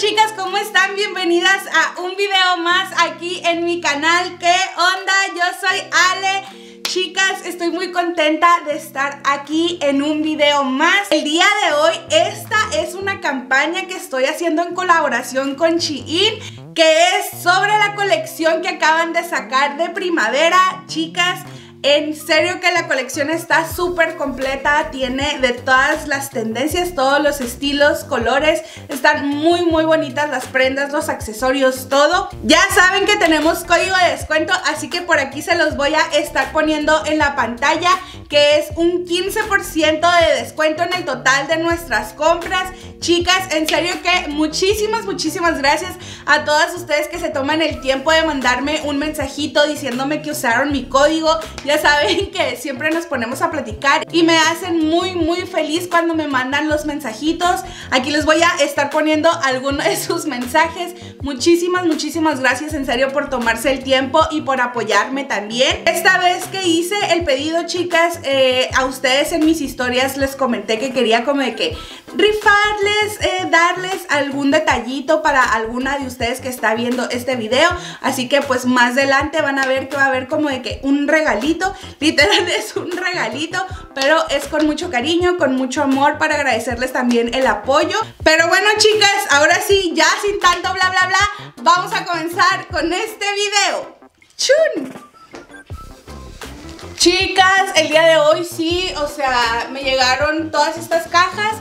chicas, ¿cómo están? Bienvenidas a un video más aquí en mi canal. ¿Qué onda? Yo soy Ale. Chicas, estoy muy contenta de estar aquí en un video más. El día de hoy, esta es una campaña que estoy haciendo en colaboración con Shein, que es sobre la colección que acaban de sacar de primavera. Chicas, en serio que la colección está súper completa, tiene de todas las tendencias, todos los estilos, colores, están muy bonitas las prendas, los accesorios, todo. Ya saben que tenemos código de descuento, así que por aquí se los voy a estar poniendo en la pantalla, que es un 15% de descuento en el total de nuestras compras. Chicas, en serio que muchísimas gracias a todas ustedes que se toman el tiempo de mandarme un mensajito diciéndome que usaron mi código. Ya saben que siempre nos ponemos a platicar y me hacen muy feliz cuando me mandan los mensajitos. Aquí les voy a estar poniendo algunos de sus mensajes. Muchísimas gracias en serio por tomarse el tiempo y por apoyarme también. Esta vez que hice el pedido, chicas, a ustedes en mis historias les comenté que quería como de que rifarles, darles algún detallito para alguna de ustedes que está viendo este video. Así que pues más adelante van a ver que va a haber como de que un regalito. Literal es un regalito, pero es con mucho cariño, con mucho amor, para agradecerles también el apoyo. Pero bueno, chicas, ahora sí, ya sin tanto bla vamos a comenzar con este video. ¡Chun! Chicas, el día de hoy sí, o sea, me llegaron todas estas cajas,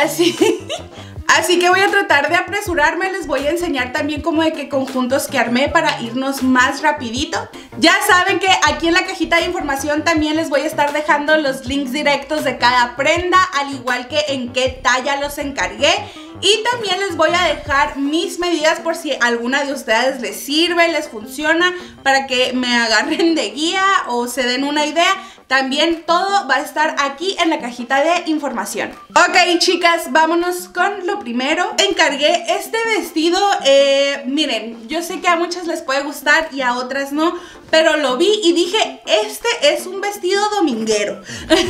así que voy a tratar de apresurarme. Les voy a enseñar también como de qué conjuntos que armé para irnos más rapidito. Ya saben que aquí en la cajita de información también les voy a estar dejando los links directos de cada prenda, al igual que en qué talla los encargué. Y también les voy a dejar mis medidas por si alguna de ustedes les sirve, les funciona, para que me agarren de guía o se den una idea. También todo va a estar aquí en la cajita de información. Ok, chicas, vámonos con lo primero. Encargué este vestido, miren, yo sé que a muchas les puede gustar y a otras no, pero lo vi y dije, este es un vestido dominguero.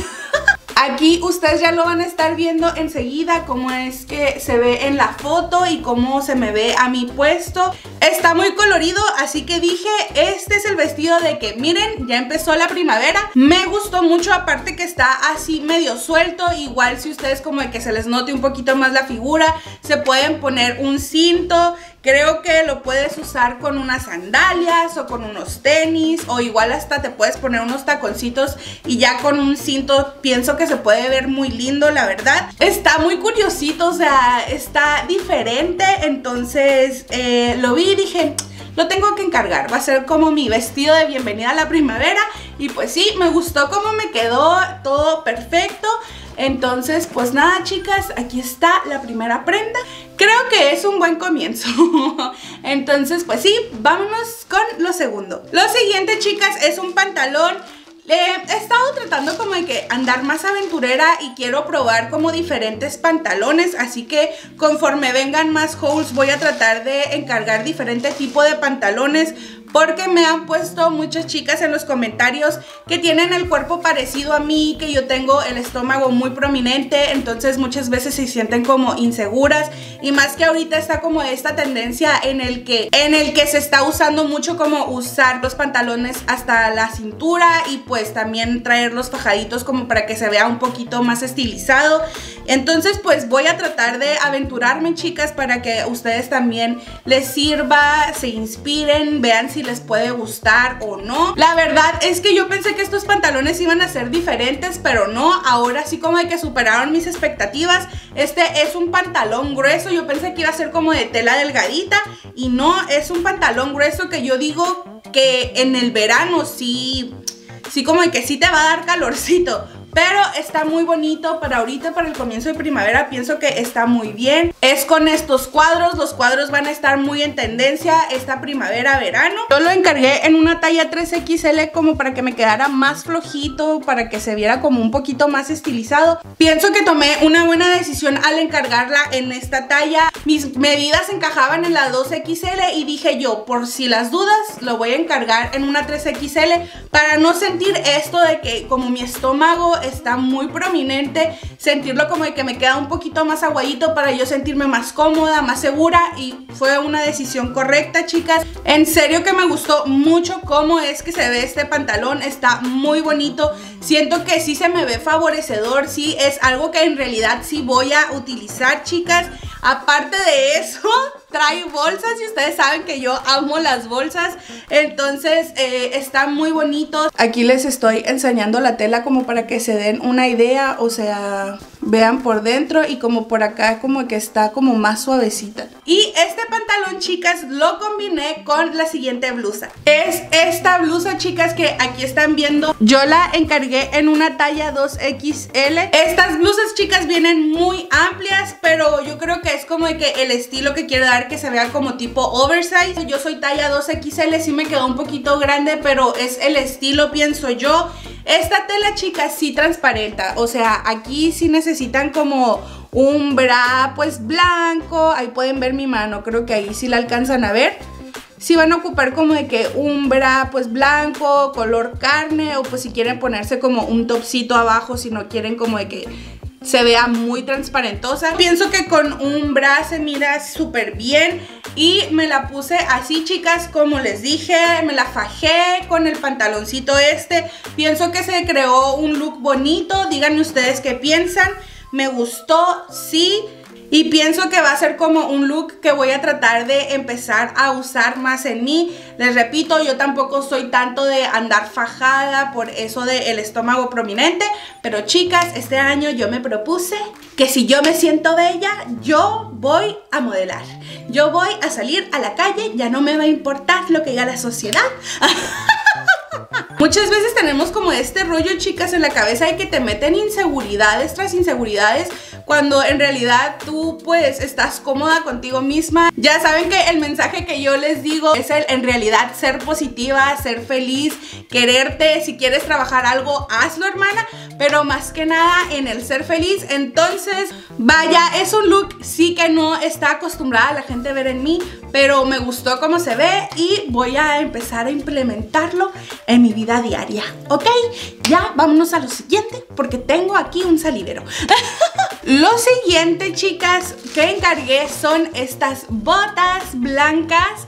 Aquí ustedes ya lo van a estar viendo enseguida, cómo es que se ve en la foto y cómo se me ve a mi puesto. Está muy colorido, así que dije, este es el vestido de que, miren, ya empezó la primavera. Me gustó mucho, aparte que está así medio suelto. Igual si ustedes como de que se les note un poquito más la figura, se pueden poner un cinto. Creo que lo puedes usar con unas sandalias o con unos tenis, o igual hasta te puedes poner unos taconcitos y ya con un cinto pienso que se puede ver muy lindo, la verdad. Está muy curiosito, o sea, está diferente. Entonces lo vi y dije, lo tengo que encargar, va a ser como mi vestido de bienvenida a la primavera. Y pues sí, me gustó cómo me quedó, todo perfecto. Entonces, pues nada, chicas, aquí está la primera prenda. Creo que es un buen comienzo. Entonces, pues sí, vámonos con lo segundo. Lo siguiente, chicas, es un pantalón. He estado tratando como de que andar más aventurera y quiero probar como diferentes pantalones, así que conforme vengan más hauls voy a tratar de encargar diferente tipo de pantalones, porque me han puesto muchas chicas en los comentarios que tienen el cuerpo parecido a mí, que yo tengo el estómago muy prominente, entonces muchas veces se sienten como inseguras, y más que ahorita está como esta tendencia en el que se está usando mucho como usar los pantalones hasta la cintura y pues también traer los fajaditos como para que se vea un poquito más estilizado. Entonces pues voy a tratar de aventurarme, chicas, para que a ustedes también les sirva, se inspiren, vean si les puede gustar o no. La verdad es que yo pensé que estos pantalones iban a ser diferentes, pero no. Ahora sí como de que superaron mis expectativas. Este es un pantalón grueso. Yo pensé que iba a ser como de tela delgadita y no, es un pantalón grueso que yo digo que en el verano sí como de que sí te va a dar calorcito. Pero está muy bonito para ahorita, para el comienzo de primavera. Pienso que está muy bien. Es con estos cuadros. Los cuadros van a estar muy en tendencia esta primavera-verano. Yo lo encargué en una talla 3XL como para que me quedara más flojito, para que se viera como un poquito más estilizado. Pienso que tomé una buena decisión al encargarla en esta talla. Mis medidas encajaban en la 2XL y dije yo, por si las dudas, lo voy a encargar en una 3XL para no sentir esto de que como mi estómago está muy prominente, sentirlo como de que me queda un poquito más aguadito para yo sentirme más cómoda, más segura, y fue una decisión correcta, chicas. En serio que me gustó mucho cómo es que se ve este pantalón, está muy bonito, siento que sí se me ve favorecedor, sí es algo que en realidad sí voy a utilizar, chicas. Aparte de eso, trae bolsas y ustedes saben que yo amo las bolsas, entonces está muy bonito. Aquí les estoy enseñando la tela como para que se den una idea, o sea, vean por dentro y como por acá como que está como más suavecita. Y este pantalón, chicas, lo combiné con la siguiente blusa. Es esta blusa, chicas, que aquí están viendo. Yo la encargué en una talla 2XL. Estas blusas, chicas, vienen muy amplias, pero yo creo que es como de que el estilo que quiero dar, que se vea como tipo oversize. Yo soy talla 2XL, sí me quedó un poquito grande, pero es el estilo, pienso yo. Esta tela, chicas, sí transparenta, o sea, aquí sí necesitan como un bra pues blanco. Ahí pueden ver mi mano, creo que ahí sí la alcanzan a ver. Si van a ocupar como de que un bra pues blanco, color carne, o pues si quieren ponerse como un topcito abajo, si no quieren como de que se vea muy transparentosa. Pienso que con un bra se mira súper bien y me la puse así, chicas, como les dije, me la fajé con el pantaloncito este. Pienso que se creó un look bonito, díganme ustedes qué piensan. Me gustó, sí. Y pienso que va a ser como un look que voy a tratar de empezar a usar más en mí. Les repito, yo tampoco soy tanto de andar fajada por eso del estómago prominente. Pero chicas, este año yo me propuse que si yo me siento bella, yo voy a modelar. Yo voy a salir a la calle, ya no me va a importar lo que diga la sociedad. Muchas veces tenemos como este rollo, chicas, en la cabeza de que te meten inseguridades tras inseguridades, cuando en realidad tú pues estás cómoda contigo misma. Ya saben que el mensaje que yo les digo es el en realidad ser positiva, ser feliz, quererte. Si quieres trabajar algo, hazlo, hermana, pero más que nada en el ser feliz. Entonces, vaya, es un look sí que no está acostumbrada la gente a ver en mí, pero me gustó cómo se ve y voy a empezar a implementarlo en mi vida diaria, ¿ok? Ya, vámonos a lo siguiente, porque tengo aquí un salidero. Lo siguiente, chicas, que encargué son estas botas blancas.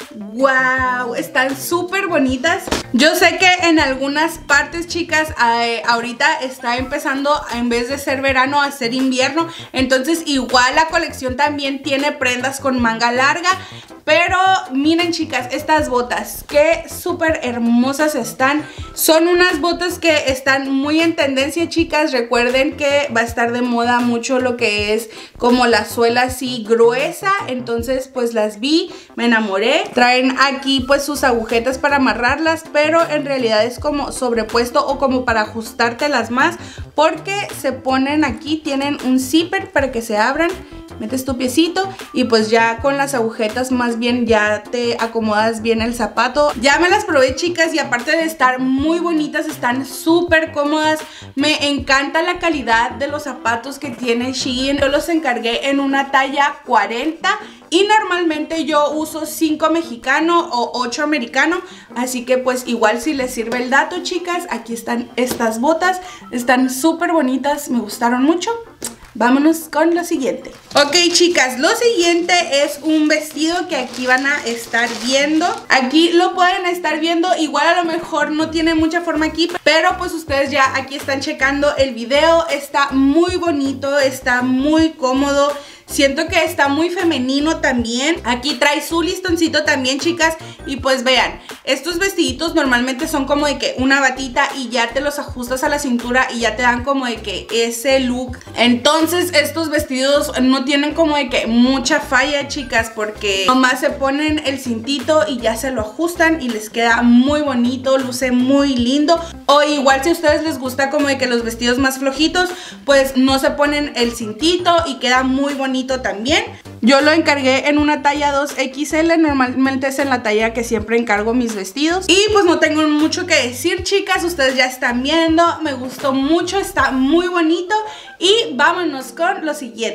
¡Wow! Están súper bonitas. Yo sé que en algunas partes, chicas, ahorita está empezando, en vez de ser verano, a ser invierno. Entonces igual la colección también tiene prendas con manga larga. Pero miren, chicas, estas botas, qué súper hermosas están. Son unas botas que están muy en tendencia, chicas. Recuerden que va a estar de moda mucho lo que es como la suela así gruesa. Entonces pues las vi, me enamoré. Traen aquí pues sus agujetas para amarrarlas, pero en realidad es como sobrepuesto o como para ajustártelas más, porque se ponen aquí, tienen un zipper para que se abran. Metes tu piecito y pues ya con las agujetas más bien ya te acomodas bien el zapato. Ya me las probé, chicas, y aparte de estar muy bonitas, están súper cómodas. Me encanta la calidad de los zapatos que tiene Shein. Yo los encargué en una talla 40 y normalmente yo uso 5 mexicano o 8 americano. Así que pues igual si les sirve el dato, chicas, aquí están estas botas. Están súper bonitas, me gustaron mucho. Vámonos con lo siguiente. Ok, chicas, lo siguiente es un vestido que aquí van a estar viendo. Aquí lo pueden estar viendo. Igual a lo mejor no tiene mucha forma aquí, pero pues ustedes ya aquí están checando el video. Está muy bonito, está muy cómodo. Siento que está muy femenino también. Aquí trae su listoncito también, chicas. Y pues vean, estos vestiditos normalmente son como de que una batita y ya te los ajustas a la cintura y ya te dan como de que ese look. Entonces estos vestidos no tienen como de que mucha falla, chicas, porque nomás se ponen el cintito y ya se lo ajustan y les queda muy bonito, luce muy lindo. O igual si a ustedes les gusta como de que los vestidos más flojitos, pues no se ponen el cintito y queda muy bonito también. Yo lo encargué en una talla 2XL, normalmente es en la talla que siempre encargo mis vestidos. Y pues no tengo mucho que decir, chicas, ustedes ya están viendo, me gustó mucho, está muy bonito. Y vámonos con lo siguiente.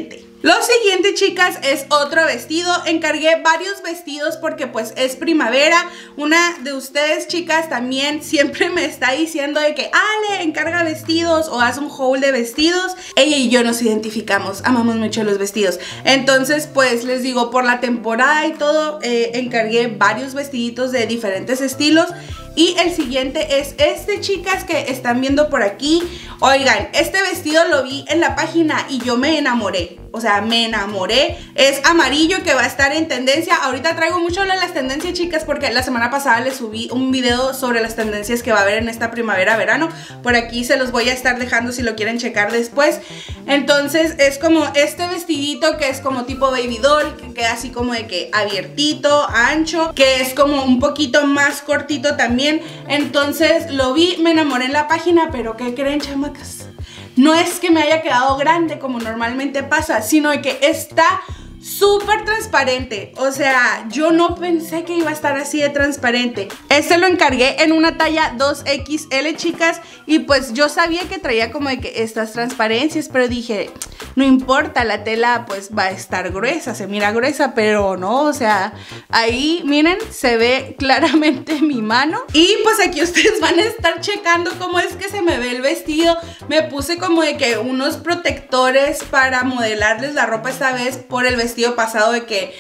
Lo siguiente, chicas, es otro vestido. Encargué varios vestidos porque pues es primavera. Una de ustedes, chicas, también siempre me está diciendo de que Ale, encarga vestidos o haz un haul de vestidos. Ella y yo nos identificamos, amamos mucho los vestidos. Entonces pues les digo, por la temporada y todo, encargué varios vestiditos de diferentes estilos. Y el siguiente es este, chicas, que están viendo por aquí. Oigan, este vestido lo vi en la página y yo me enamoré. O sea, me enamoré. Es amarillo, que va a estar en tendencia. Ahorita traigo mucho de las tendencias, chicas, porque la semana pasada les subí un video sobre las tendencias que va a haber en esta primavera-verano. Por aquí se los voy a estar dejando si lo quieren checar después. Entonces es como este vestidito que es como tipo baby doll, que queda así como de que abiertito, ancho, que es como un poquito más cortito también. Entonces lo vi, me enamoré en la página, pero ¿qué creen, chamacas? No es que me haya quedado grande como normalmente pasa, sino que está súper transparente. O sea, yo no pensé que iba a estar así de transparente. Este lo encargué en una talla 2XL, chicas, y pues yo sabía que traía como de que estas transparencias, pero dije, no importa, la tela pues va a estar gruesa, se mira gruesa, pero no, o sea, ahí miren, se ve claramente mi mano. Y pues aquí ustedes van a estar checando cómo es que se me ve el vestido. Me puse como de que unos protectores para modelarles la ropa esta vez por el vestido pasado, de que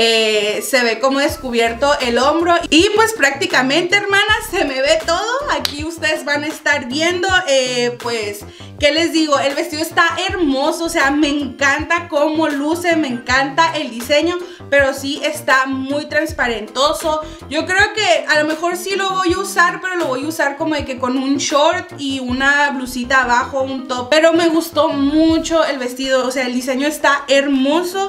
se ve como descubierto el hombro. Y pues prácticamente, hermanas, se me ve todo. Aquí ustedes van a estar viendo, pues, ¿qué les digo? El vestido está hermoso, o sea, me encanta cómo luce, me encanta el diseño, pero sí está muy transparentoso. Yo creo que a lo mejor sí lo voy a usar, pero lo voy a usar como de que con un short y una blusita abajo, un top. Pero me gustó mucho el vestido, o sea, el diseño está hermoso.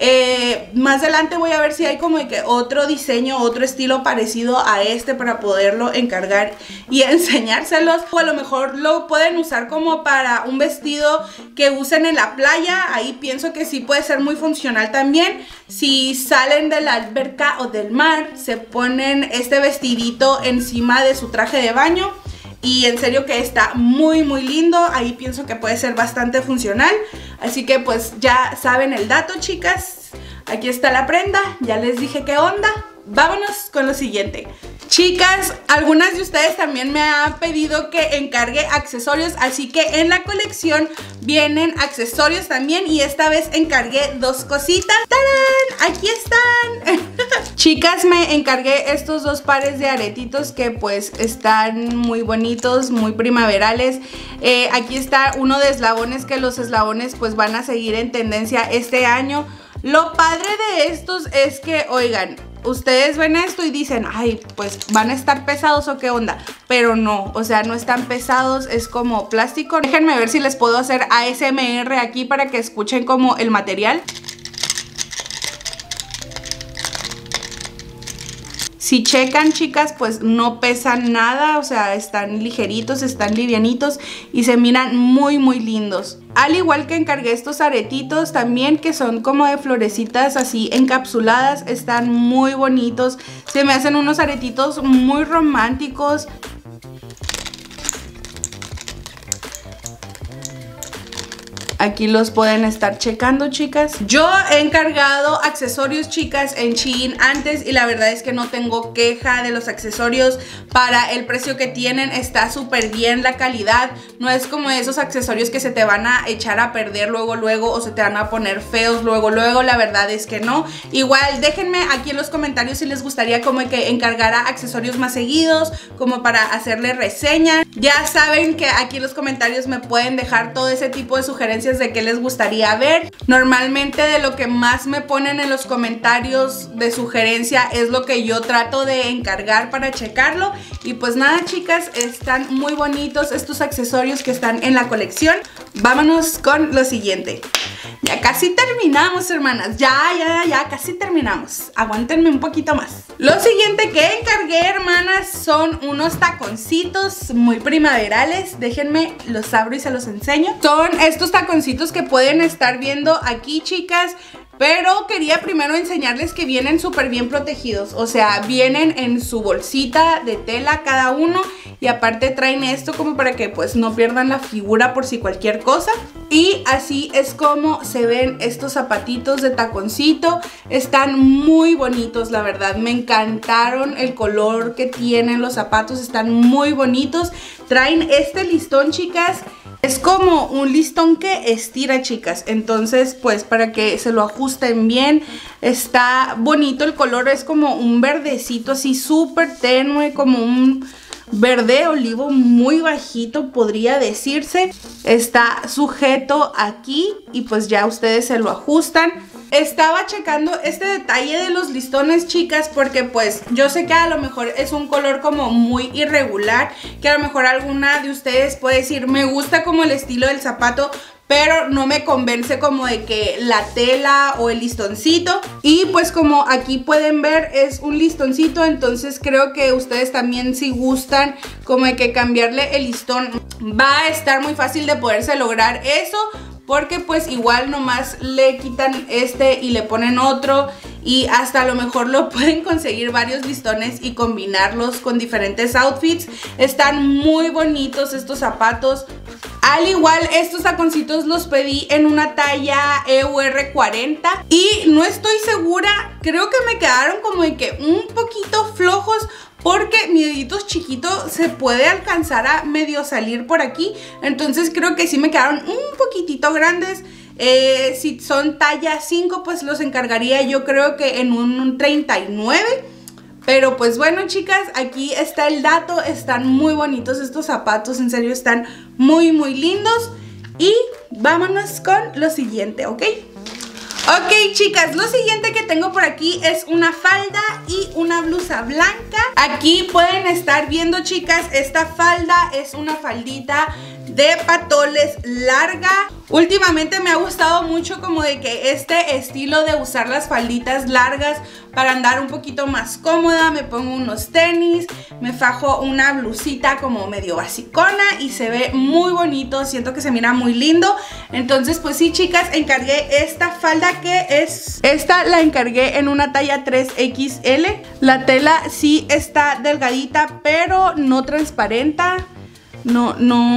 Más adelante voy a ver si hay como de que otro diseño, otro estilo parecido a este para poderlo encargar y enseñárselos. O a lo mejor lo pueden usar como para un vestido que usen en la playa. Ahí pienso que sí puede ser muy funcional también. Si salen de la alberca o del mar, se ponen este vestidito encima de su traje de baño. Y en serio que está muy muy lindo. Ahí pienso que puede ser bastante funcional. Así que pues ya saben el dato, chicas. Aquí está la prenda, ya les dije qué onda. Vámonos con lo siguiente. Chicas, algunas de ustedes también me han pedido que encargue accesorios, así que en la colección vienen accesorios también, y esta vez encargué dos cositas. ¡Tarán! Aquí están. Chicas, me encargué estos dos pares de aretitos que pues están muy bonitos, muy primaverales. Aquí está uno de eslabones, que los eslabones pues van a seguir en tendencia este año. Lo padre de estos es que, oigan, ustedes ven esto y dicen, ay, pues van a estar pesados o qué onda. Pero no, o sea, no están pesados, es como plástico. Déjenme ver si les puedo hacer ASMR aquí para que escuchen como el material. Si checan, chicas, pues no pesan nada, o sea, están ligeritos, están livianitos y se miran muy muy lindos. Al igual que encargué estos aretitos también, que son como de florecitas así encapsuladas, están muy bonitos. Se me hacen unos aretitos muy románticos. Aquí los pueden estar checando, chicas. Yo he encargado accesorios, chicas, en Shein antes y la verdad es que no tengo queja de los accesorios. Para el precio que tienen está súper bien la calidad. No es como esos accesorios que se te van a echar a perder luego o se te van a poner feos luego. La verdad es que no. Igual déjenme aquí en los comentarios si les gustaría como que encargara accesorios más seguidos, como para hacerle reseña. Ya saben que aquí en los comentarios me pueden dejar todo ese tipo de sugerencias de qué les gustaría ver. Normalmente de lo que más me ponen en los comentarios de sugerencia es lo que yo trato de encargar para checarlo. Y pues nada, chicas, están muy bonitos estos accesorios que están en la colección. Vámonos con lo siguiente. Ya casi terminamos, hermanas. Ya casi terminamos. Aguántenme un poquito más. Lo siguiente que encargué, hermanas, son unos taconcitos muy primaverales. Déjenme, los abro y se los enseño. Son estos taconcitos que pueden estar viendo aquí, chicas. pero quería primero enseñarles que vienen súper bien protegidos. O sea, vienen en su bolsita de tela cada uno. Y aparte traen esto como para que pues no pierdan la figura por si cualquier cosa. Y así es como se ven estos zapatitos de taconcito. Están muy bonitos, la verdad. Me encantaron el color que tienen los zapatos. Están muy bonitos. Traen este listón, chicas. Es como un listón que estira, chicas. Entonces, pues para que se lo ajusten bien. Está bonito el color. Es como un verdecito así súper tenue. Como un verde olivo muy bajito, podría decirse. Está sujeto aquí y pues ya ustedes se lo ajustan. Estaba checando este detalle de los listones, chicas, porque pues yo sé que a lo mejor es un color como muy irregular, que a lo mejor alguna de ustedes puede decir, me gusta como el estilo del zapato, pero no me convence como de que la tela o el listoncito. Y pues como aquí pueden ver es un listoncito, entonces creo que ustedes también si gustan como de que cambiarle el listón va a estar muy fácil de poderse lograr eso. Porque pues igual nomás le quitan este y le ponen otro. Y hasta a lo mejor lo pueden conseguir varios listones y combinarlos con diferentes outfits. Están muy bonitos estos zapatos. Al igual estos taconcitos los pedí en una talla EUR 40. Y no estoy segura, creo que me quedaron como de que un poquito flojos, porque mi dedito chiquito se puede alcanzar a medio salir por aquí. Entonces creo que sí me quedaron un poquitito grandes. Si son talla 5 pues los encargaría yo creo que en un 39. Pero pues bueno, chicas, aquí está el dato. Están muy bonitos estos zapatos, en serio están muy muy lindos. Y vámonos con lo siguiente, ¿ok? Ok, chicas, lo siguiente que tengo por aquí es una falda y una blusa blanca. Aquí pueden estar viendo, chicas, esta falda es una faldita de patoles larga. Últimamente me ha gustado mucho como de que este estilo de usar las falditas largas para andar un poquito más cómoda. Me pongo unos tenis, me fajo una blusita como medio basicona y se ve muy bonito, siento que se mira muy lindo. Entonces pues sí, chicas, encargué esta falda que es... Esta la encargué en una talla 3XL. La tela sí está delgadita pero no transparenta. No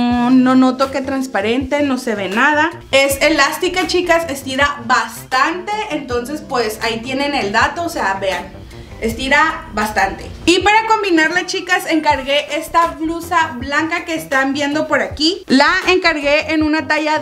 noto que transparente, no se ve nada. Es elástica, chicas, estira bastante. Entonces pues ahí tienen el dato, o sea, vean, estira bastante. Y para combinarla, chicas, encargué esta blusa blanca que están viendo por aquí. La encargué en una talla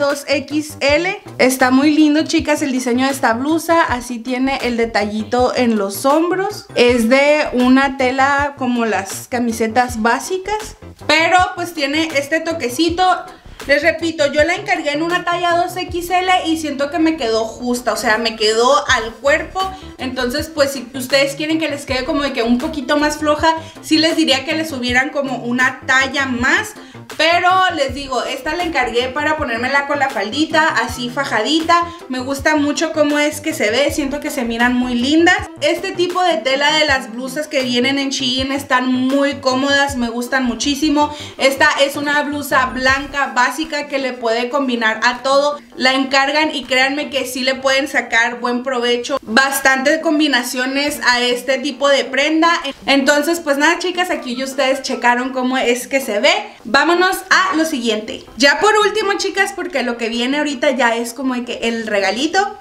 2XL. Está muy lindo, chicas, el diseño de esta blusa. Así tiene el detallito en los hombros. Es de una tela como las camisetas básicas, pero pues tiene este toquecito. Les repito, yo la encargué en una talla 2XL y siento que me quedó justa, o sea, me quedó al cuerpo. Entonces, pues si ustedes quieren que les quede como de que un poquito más floja, sí les diría que les subieran como una talla más. Pero les digo, esta la encargué para ponérmela con la faldita, así fajadita. Me gusta mucho cómo es que se ve, siento que se miran muy lindas. Este tipo de tela de las blusas que vienen en Shein están muy cómodas, me gustan muchísimo. Esta es una blusa blanca básica que le puede combinar a todo. La encargan y créanme que sí le pueden sacar buen provecho. Bastantes combinaciones a este tipo de prenda. Entonces pues nada, chicas, aquí ya ustedes checaron cómo es que se ve. Vámonos a lo siguiente. Ya por último, chicas, porque lo que viene ahorita ya es como de que el regalito.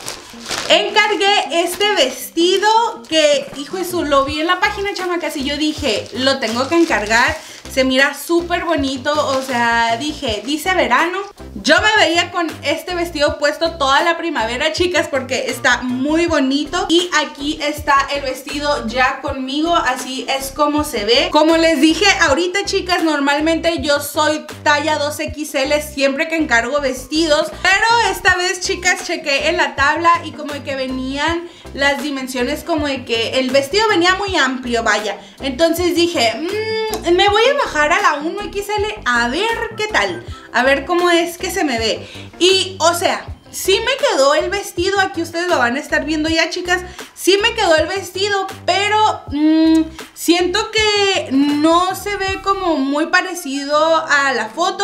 Encargué este vestido que, hijo de su, lo vi en la página, chamacas, y yo dije, lo tengo que encargar. Se mira súper bonito, o sea, dije, dice verano. Yo me veía con este vestido puesto toda la primavera, chicas, porque está muy bonito. Y aquí está el vestido ya conmigo, así es como se ve. Como les dije ahorita, chicas, normalmente yo soy talla 2XL siempre que encargo vestidos. Pero esta vez, chicas, chequé en la tabla y como de que venían las dimensiones, como de que el vestido venía muy amplio, vaya. Entonces dije, me voy a bajar a la 1XL a ver qué tal, a ver cómo es que se me ve. Y o sea, sí me quedó el vestido, aquí ustedes lo van a estar viendo ya, chicas. Sí me quedó el vestido, pero siento que no se ve como muy parecido a la foto.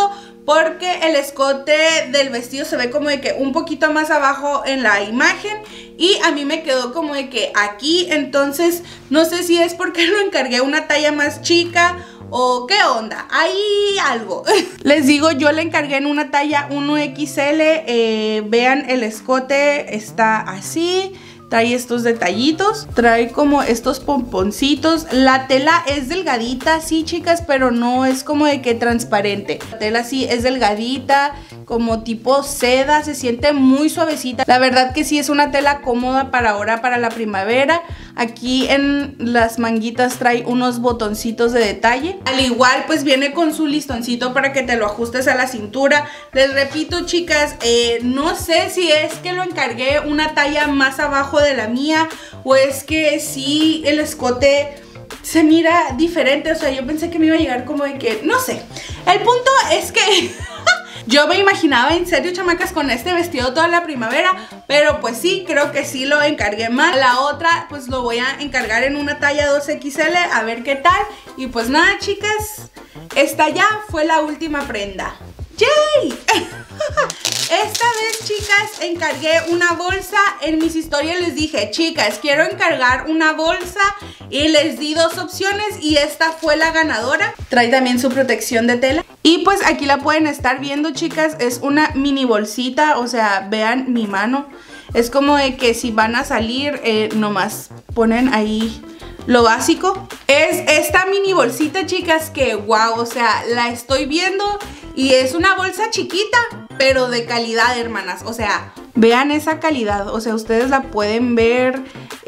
porque el escote del vestido se ve como de que un poquito más abajo en la imagen y a mí me quedó como de que aquí, entonces no sé si es porque lo encargué una talla más chica o qué onda, hay algo. Les digo, yo le encargué en una talla 1XL, vean el escote está así. Trae estos detallitos, trae como estos pomponcitos. La tela es delgadita, sí, chicas, pero no es como de que transparente. La tela sí es delgadita, como tipo seda, se siente muy suavecita. La verdad que sí es una tela cómoda para ahora, para la primavera. Aquí en las manguitas trae unos botoncitos de detalle. Al igual, pues viene con su listoncito para que te lo ajustes a la cintura. Les repito, chicas, no sé si es que lo encargué una talla más abajo de la mía o es que sí el escote se mira diferente, o sea, yo pensé que me iba a llegar como de que, no sé. El punto es que yo me imaginaba en serio, chamacas, con este vestido toda la primavera, pero pues sí, creo que sí lo encargué mal. La otra pues lo voy a encargar en una talla 2XL, a ver qué tal. Y pues nada, chicas, esta ya fue la última prenda. ¡Yay! Esta vez, chicas, encargué una bolsa. En mis historias les dije, chicas, quiero encargar una bolsa y les di dos opciones y esta fue la ganadora. Trae también su protección de tela. Y pues aquí la pueden estar viendo, chicas, es una mini bolsita, o sea, vean mi mano. Es como de que si van a salir, nomás ponen ahí lo básico. Es esta mini bolsita, chicas, que wow, o sea, la estoy viendo y es una bolsa chiquita, pero de calidad, hermanas. O sea, vean esa calidad, o sea, ustedes la pueden ver.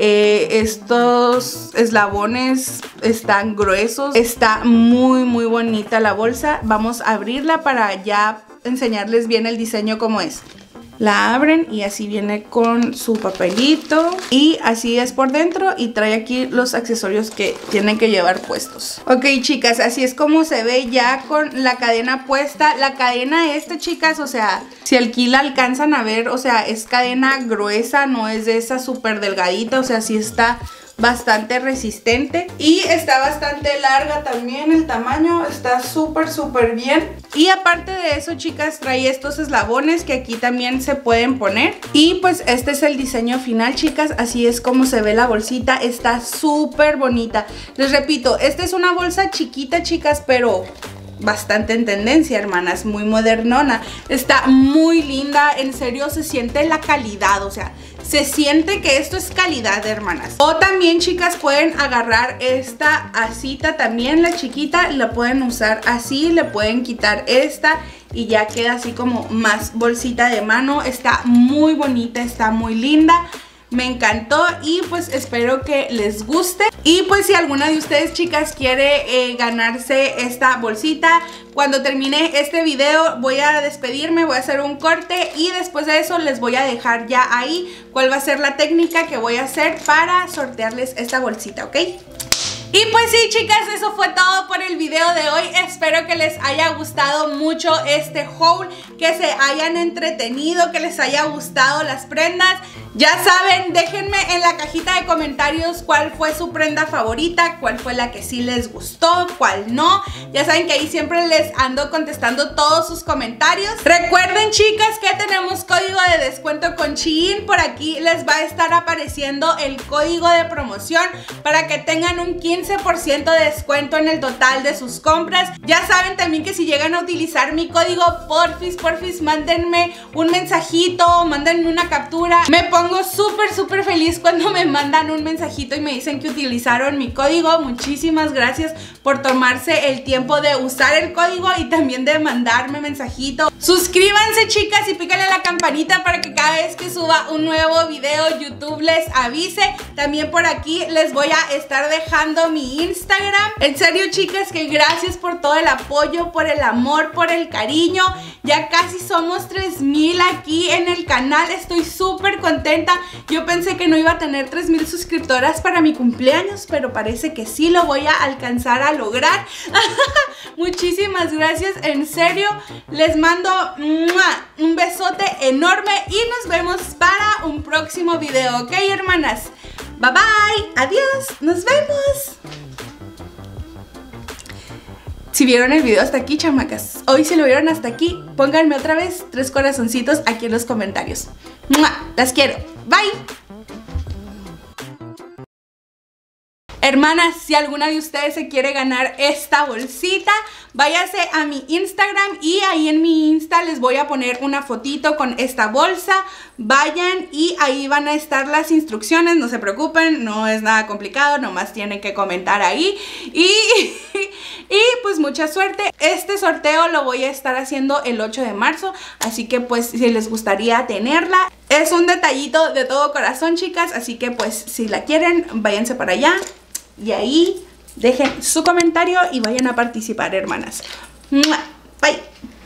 Estos eslabones están gruesos. Está muy muy bonita la bolsa. Vamos a abrirla para ya enseñarles bien el diseño como es. La abren y así viene con su papelito y así es por dentro y trae aquí los accesorios que tienen que llevar puestos. Ok, chicas, así es como se ve ya con la cadena puesta. La cadena esta, chicas, o sea, si aquí la alcanzan a ver, o sea, es cadena gruesa, no es de esa súper delgadita, o sea, sí está bastante resistente y está bastante larga también. El tamaño está súper súper bien. Y aparte de eso, chicas, trae estos eslabones que aquí también se pueden poner. Y pues este es el diseño final, chicas. Así es como se ve la bolsita. Está súper bonita. Les repito, esta es una bolsa chiquita, chicas, pero bastante en tendencia, hermanas, muy modernona. Está muy linda, en serio se siente la calidad, o sea, se siente que esto es calidad, hermanas. O también, chicas, pueden agarrar esta asita también, la chiquita, la pueden usar así, le pueden quitar esta y ya queda así como más bolsita de mano. Está muy bonita, está muy linda. Me encantó y pues espero que les guste. Y pues si alguna de ustedes, chicas, quiere ganarse esta bolsita, cuando termine este video voy a despedirme, voy a hacer un corte y después de eso les voy a dejar ya ahí cuál va a ser la técnica que voy a hacer para sortearles esta bolsita, ¿ok? Y pues sí, chicas, eso fue todo por el video de hoy. Espero que les haya gustado mucho este haul, que se hayan entretenido, que les haya gustado las prendas. Ya saben, déjenme en la cajita de comentarios cuál fue su prenda favorita, cuál fue la que sí les gustó, cuál no. Ya saben que ahí siempre les ando contestando todos sus comentarios. Recuerden, chicas, que tenemos código de descuento con Shein. Por aquí les va a estar apareciendo el código de promoción para que tengan un 15% de descuento en el total de sus compras. Ya saben también que si llegan a utilizar mi código, porfis, mándenme un mensajito, mándenme una captura. Me pongo súper feliz cuando me mandan un mensajito y me dicen que utilizaron mi código. Muchísimas gracias por tomarse el tiempo de usar el código y también de mandarme mensajito. Suscríbanse, chicas, y pícale a la campanita para que cada vez que suba un nuevo video YouTube les avise. También por aquí les voy a estar dejando mi Instagram. En serio, chicas, que gracias por todo el apoyo, por el amor, por el cariño. Ya casi somos 3000 aquí en el canal. Estoy súper contenta. Yo pensé que no iba a tener 3000 suscriptoras para mi cumpleaños, pero parece que sí lo voy a alcanzar a lograr. Muchísimas gracias, en serio. Les mando un besote enorme y nos vemos para un próximo video, ¿ok, hermanas? Bye bye, adiós, nos vemos. Si vieron el video hasta aquí, chamacas, hoy si lo vieron hasta aquí, pónganme otra vez 3 corazoncitos aquí en los comentarios. ¡Mua! Las quiero. Bye. Hermanas, si alguna de ustedes se quiere ganar esta bolsita, váyase a mi Instagram y ahí en mi Insta les voy a poner una fotito con esta bolsa. Vayan y ahí van a estar las instrucciones, no se preocupen, no es nada complicado, nomás tienen que comentar ahí y pues mucha suerte. Este sorteo lo voy a estar haciendo el 8 de marzo, así que pues si les gustaría tenerla, es un detallito de todo corazón, chicas, así que pues si la quieren, váyanse para allá. Y ahí dejen su comentario y vayan a participar, hermanas. Bye.